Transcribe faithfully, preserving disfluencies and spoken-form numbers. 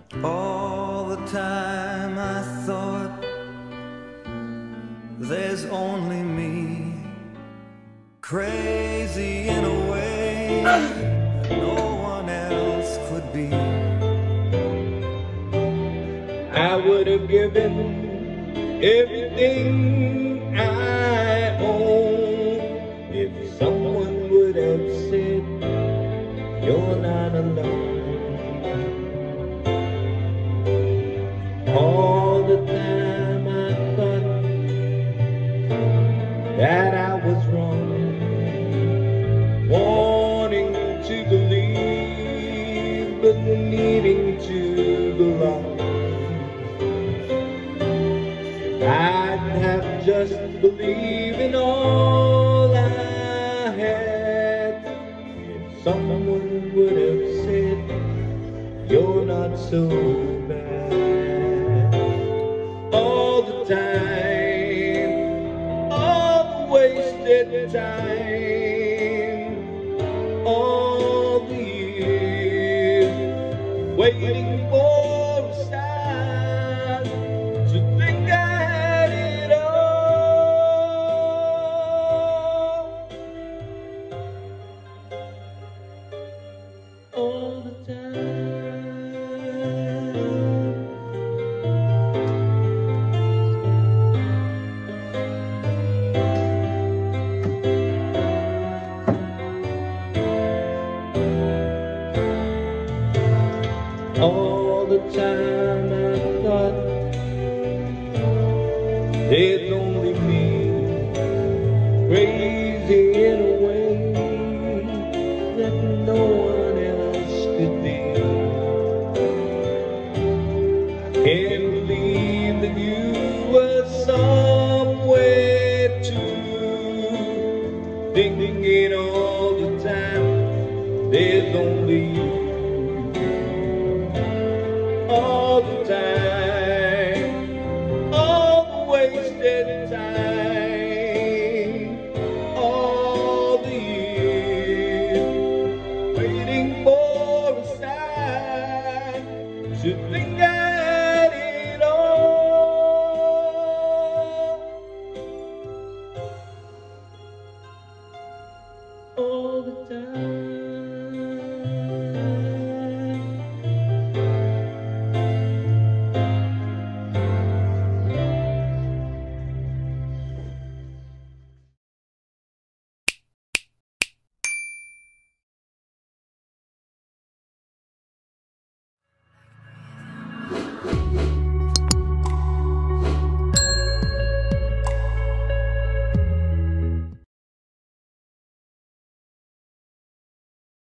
All the time I thought there's only me, crazy in a way that no one else could be. I would have given everything I own if someone would have said you're not alone. All the time I thought that I was wrong, wanting to believe but needing to belong. If I'd have just believed in all I had, if someone would have said you're not so bad. All the time, all the wasted time, all the years waiting for a sign to think I had it all. All the time. All the time I thought there's only me, crazy in a way that no one else could be. I can't believe that you were somewhere too, thinking it all the time there's only you. All the time, all the wasted time, all the years waiting for a sign to think I